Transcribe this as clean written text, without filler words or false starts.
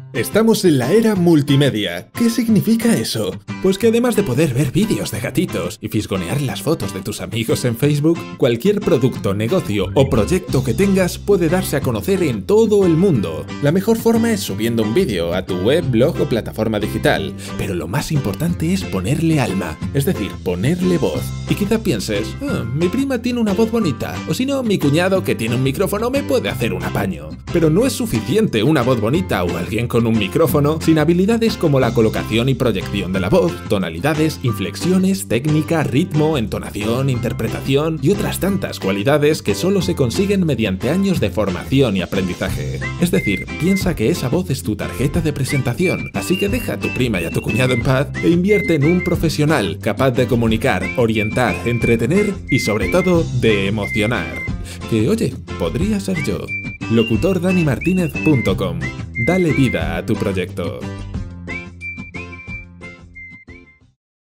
Estamos en la era multimedia. ¿Qué significa eso? Pues que además de poder ver vídeos de gatitos y fisgonear las fotos de tus amigos en Facebook, cualquier producto, negocio o proyecto que tengas puede darse a conocer en todo el mundo. La mejor forma es subiendo un vídeo a tu web, blog o plataforma digital, pero lo más importante es ponerle alma, es decir, ponerle voz. Y quizá pienses, mi prima tiene una voz bonita, o si no, mi cuñado que tiene un micrófono me puede hacer un apaño. Pero no es suficiente una voz bonita o alguien con un micrófono sin habilidades como la colocación y proyección de la voz, tonalidades, inflexiones, técnica, ritmo, entonación, interpretación y otras tantas cualidades que solo se consiguen mediante años de formación y aprendizaje. Es decir, piensa que esa voz es tu tarjeta de presentación, así que deja a tu prima y a tu cuñado en paz e invierte en un profesional capaz de comunicar, orientar, entretener y sobre todo de emocionar. Que oye, podría ser yo. LocutorDaniMartinez.com. Dale vida a tu proyecto.